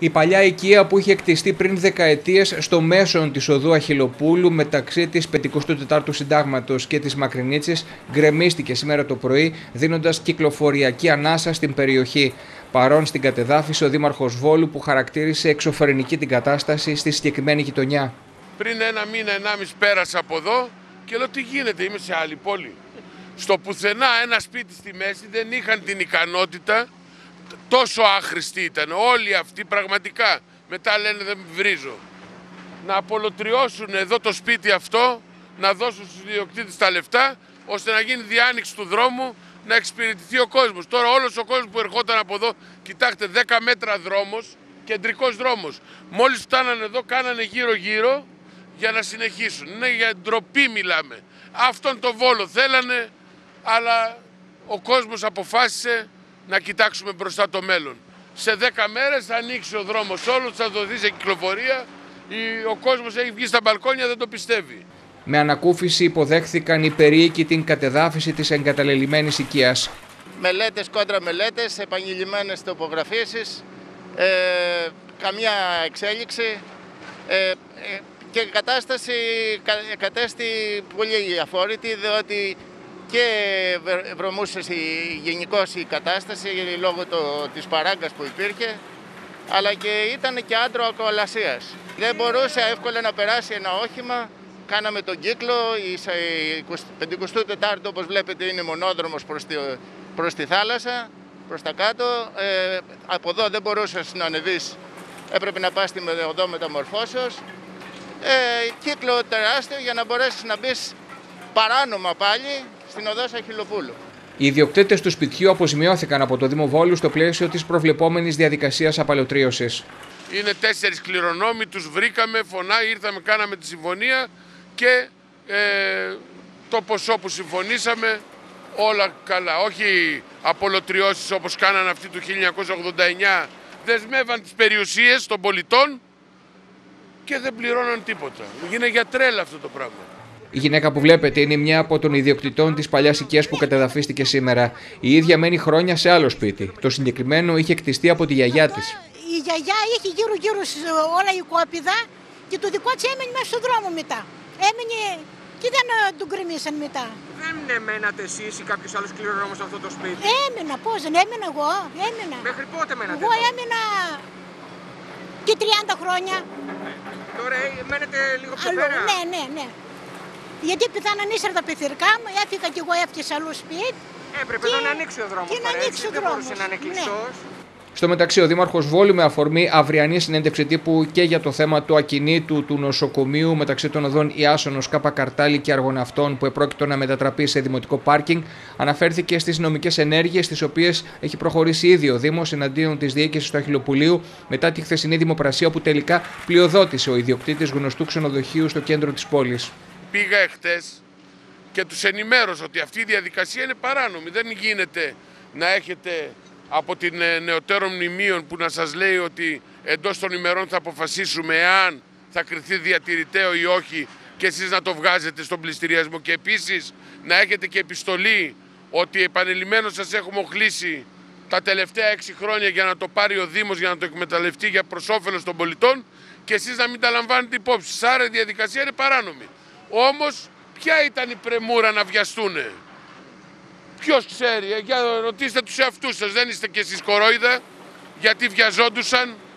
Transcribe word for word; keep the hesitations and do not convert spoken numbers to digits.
Η παλιά οικία που είχε κτιστεί πριν δεκαετίες στο μέσον της οδού Αχιλλοπούλου μεταξύ της πενηκοστού τετάρτου Συντάγματος και της Μακρινίτσης γκρεμίστηκε σήμερα το πρωί, δίνοντας κυκλοφοριακή ανάσα στην περιοχή. Παρόν στην κατεδάφιση ο Δήμαρχος Βόλου, που χαρακτήρισε εξωφρενική την κατάσταση στη συγκεκριμένη γειτονιά. Πριν ένα μήνα, ενάμιση πέρασα από εδώ και λέω τι γίνεται, είμαι σε άλλη πόλη. Στο πουθενά ένα σπίτι στη μέση δεν είχαν την ικανότητα. Τόσο άχρηστη ήταν όλοι αυτοί πραγματικά. Μετά λένε δεν βρίζω. Να απολωτριώσουν εδώ το σπίτι αυτό, να δώσουν στους ιδιοκτήτες τα λεφτά, ώστε να γίνει διάνοιξη του δρόμου, να εξυπηρετηθεί ο κόσμος. Τώρα όλος ο κόσμος που ερχόταν από εδώ, κοιτάξτε, δέκα μέτρα δρόμος, κεντρικός δρόμος. Μόλις φτάνανε εδώ, κάνανε γύρω-γύρω για να συνεχίσουν. Ναι, για ντροπή μιλάμε. Αυτόν τον Βόλο θέλανε, αλλά ο κόσμος αποφάσισε να κοιτάξουμε μπροστά το μέλλον. Σε δέκα μέρες θα ανοίξει ο δρόμος όλος, θα δοθεί σε κυκλοφορία. Ο κόσμος έχει βγει στα μπαλκόνια, δεν το πιστεύει. Με ανακούφιση υποδέχθηκαν οι περίοικοι την κατεδάφιση της εγκαταλελειμμένης οικίας. Μελέτες κόντρα μελέτες, επανειλημμένες τοπογραφίσεις, ε, καμία εξέλιξη ε, ε, και η κατάσταση κατέστη πολύ αφόρητη, διότι και βρωμούσε γενικώς η κατάσταση λόγω το, της παράγκας που υπήρχε, αλλά και ήταν και άντρο ακολασίας. Δεν μπορούσε εύκολα να περάσει ένα όχημα. Κάναμε τον κύκλο, η πενηκοστή τέταρτη όπως βλέπετε είναι μονόδρομος προς τη, προς τη θάλασσα, προς τα κάτω. Ε, από εδώ δεν μπορούσες να ανεβείς, έπρεπε να πας στη οδό μεταμορφώσεως. Ε, κύκλο τεράστιο για να μπορέσεις να μπεις παράνομα πάλι στην οδό Αχιλλοπούλου. Οι ιδιοκτήτες του σπιτιού αποζημιώθηκαν από το Δήμο Βόλου στο πλαίσιο της προβλεπόμενης διαδικασίας απαλωτρίωσης. Είναι τέσσερις κληρονόμοι, τους βρήκαμε, φωνά, ήρθαμε, κάναμε τη συμφωνία και ε, το ποσό που συμφωνήσαμε όλα καλά. Όχι απολωτριώσεις όπως κάνανε αυτοί του χίλια εννιακόσια ογδόντα εννιά, δεσμεύαν τις περιουσίες των πολιτών και δεν πληρώναν τίποτα. Γίνεται για τρέλα αυτό το πράγμα. Η γυναίκα που βλέπετε είναι μια από των ιδιοκτητών της παλιάς οικίας που κατεδαφίστηκε σήμερα. Η ίδια μένει χρόνια σε άλλο σπίτι. Το συγκεκριμένο είχε κτιστεί από τη γιαγιά της. Η γιαγιά είχε γύρω-γύρω όλα η κόπηδα και το δικό της έμενε μέσα στον δρόμο μετά. Έμενε και δεν τον γκρεμίσαν μετά. Δεν μένατε εσείς ή κάποιος άλλος κληρονόμος σε αυτό το σπίτι? Έμενα, πώς δεν έμενα εγώ, έμενα. Μέχρι πότε μένατε? Εγώ έμενα και τριάντα χρόνια. Τώρα μένετε λίγο πιο πέρα? Ναι, ναι, ναι. Γιατί πεθάναν ύστερα τα πεθυρικά μου, έφυγα και εγώ έφτιασα άλλο σπίτι. Έπρεπε και... να ανοίξει ο δρόμος. Και να ανοίξει ο δρόμος. Δεν μπορούσε να είναι κλειστός. Ναι. Στο μεταξύ, ο Δήμαρχος Βόλου, με αφορμή αυριανή συνέντευξη τύπου και για το θέμα του ακινήτου του νοσοκομείου μεταξύ των οδών Ιάσονος, Κάπα Καρτάλη και Αργοναυτών, που επρόκειτο να μετατραπεί σε δημοτικό πάρκινγκ, αναφέρθηκε στις νομικές ενέργειες τις οποίες έχει προχωρήσει ήδη ο Δήμος εναντίον της διοίκησης του Αχιλλοπουλίου μετά τη χθεσινή δημοπρασία, όπου τελικά πλειοδότησε ο ιδιοκτήτης γνωστού ξενοδοχείου στο κέντρο της πόλης. Πήγα εχθές και τους ενημέρωσα ότι αυτή η διαδικασία είναι παράνομη. Δεν γίνεται να έχετε από την νεωτέρων μνημείων που να σας λέει ότι εντός των ημερών θα αποφασίσουμε εάν θα κριθεί διατηρηταίο ή όχι και εσείς να το βγάζετε στον πληστηριασμό, και επίσης να έχετε και επιστολή ότι επανειλημμένως σας έχουμε οχλήσει τα τελευταία έξι χρόνια για να το πάρει ο Δήμος, για να το εκμεταλλευτεί για προς όφελος των πολιτών, και εσείς να μην τα λαμβάνετε υπόψη. Άρα η διαδικασία είναι παράνομη. Όμως ποια ήταν η πρεμούρα να βιαστούνε? Ποιος ξέρει, ε, για ρωτήστε τους εαυτούς σας, δεν είστε κι εσείς κορόιδα, γιατί βιαζόντουσαν.